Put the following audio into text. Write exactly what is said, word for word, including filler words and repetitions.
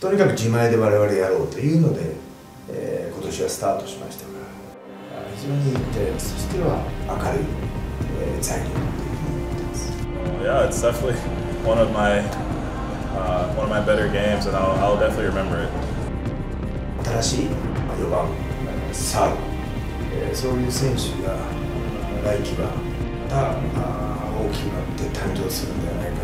とにかく自前で我々やろうというので、えー、今年はスタートしましたから、非常にジャイアンツとしては明るい、えー、材料というふうに思ってます。 Yeah, it's definitely one of my uh, one of my better games, and I'll, I'll definitely remember it. 新しいよばん、サード、えー、そういう選手が来季はまた大きくなって誕生するんではないか。